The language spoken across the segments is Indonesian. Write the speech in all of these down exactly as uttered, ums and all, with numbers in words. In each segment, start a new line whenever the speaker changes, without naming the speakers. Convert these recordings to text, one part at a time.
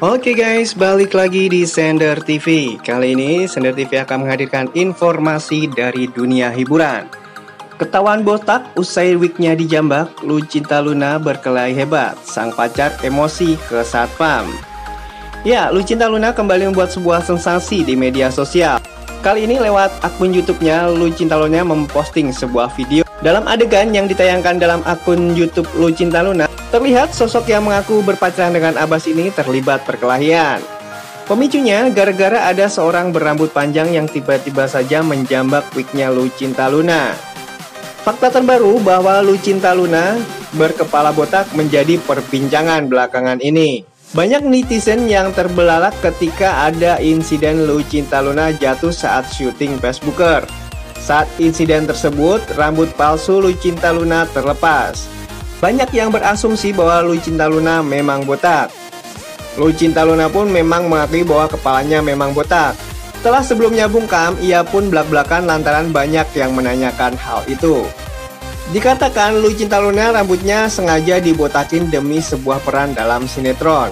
Oke guys, balik lagi di Sender T V. Kali ini Sender T V akan menghadirkan informasi dari dunia hiburan. Ketahuan botak usai wignya dijambak, Lucinta Luna berkelahi hebat. Sang pacar emosi ke satpam. Ya, Lucinta Luna kembali membuat sebuah sensasi di media sosial. Kali ini lewat akun YouTube-nya, Lucinta Luna memposting sebuah video. Dalam adegan yang ditayangkan dalam akun YouTube Lucinta Luna, terlihat sosok yang mengaku berpacaran dengan Abbas ini terlibat perkelahian. Pemicunya gara-gara ada seorang berambut panjang yang tiba-tiba saja menjambak wignya Lucinta Luna. Fakta terbaru bahwa Lucinta Luna berkepala botak menjadi perbincangan belakangan ini. Banyak netizen yang terbelalak ketika ada insiden Lucinta Luna jatuh saat syuting Facebooker. Saat insiden tersebut, rambut palsu Lucinta Luna terlepas. Banyak yang berasumsi bahwa Lucinta Luna memang botak. Lucinta Luna pun memang mengakui bahwa kepalanya memang botak. Setelah sebelumnya bungkam, ia pun belak-belakan lantaran banyak yang menanyakan hal itu. Dikatakan Lucinta Luna rambutnya sengaja dibotakin demi sebuah peran dalam sinetron.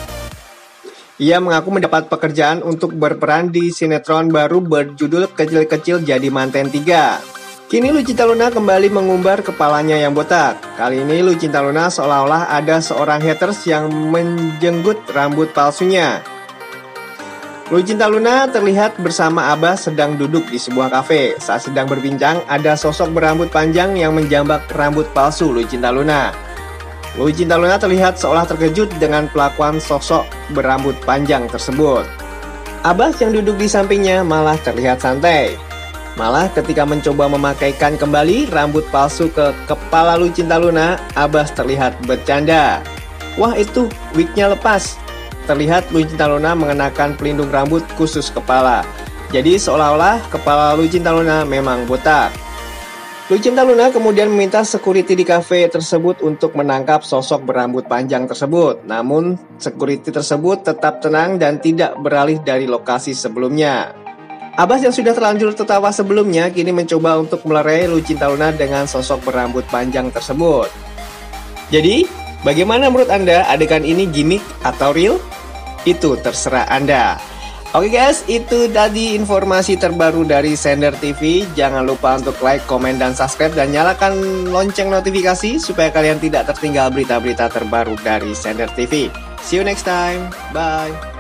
Ia mengaku mendapat pekerjaan untuk berperan di sinetron baru berjudul Kecil-Kecil Jadi Manten tiga. Kini Lucinta Luna kembali mengumbar kepalanya yang botak. Kali ini Lucinta Luna seolah-olah ada seorang haters yang menjenggut rambut palsunya. Lucinta Luna terlihat bersama Abbas sedang duduk di sebuah kafe. Saat sedang berbincang, ada sosok berambut panjang yang menjambak rambut palsu Lucinta Luna. Lucinta Luna terlihat seolah terkejut dengan pelakuan sosok berambut panjang tersebut. Abbas yang duduk di sampingnya malah terlihat santai. Malah ketika mencoba memakaikan kembali rambut palsu ke kepala Lucinta Luna, Abbas terlihat bercanda. Wah, itu wignya lepas. Terlihat Lucinta Luna mengenakan pelindung rambut khusus kepala. Jadi seolah-olah kepala Lucinta Luna memang botak. Lucinta Luna kemudian meminta security di kafe tersebut untuk menangkap sosok berambut panjang tersebut. Namun security tersebut tetap tenang dan tidak beralih dari lokasi sebelumnya. Abbas yang sudah terlanjur tertawa sebelumnya kini mencoba untuk melerai Lucinta Luna dengan sosok berambut panjang tersebut. Jadi, bagaimana menurut Anda, adegan ini gimmick atau real? Itu terserah Anda. Oke guys, itu tadi informasi terbaru dari Sender T V. Jangan lupa untuk like, komen, dan subscribe, dan nyalakan lonceng notifikasi supaya kalian tidak tertinggal berita-berita terbaru dari Sender T V. See you next time. Bye.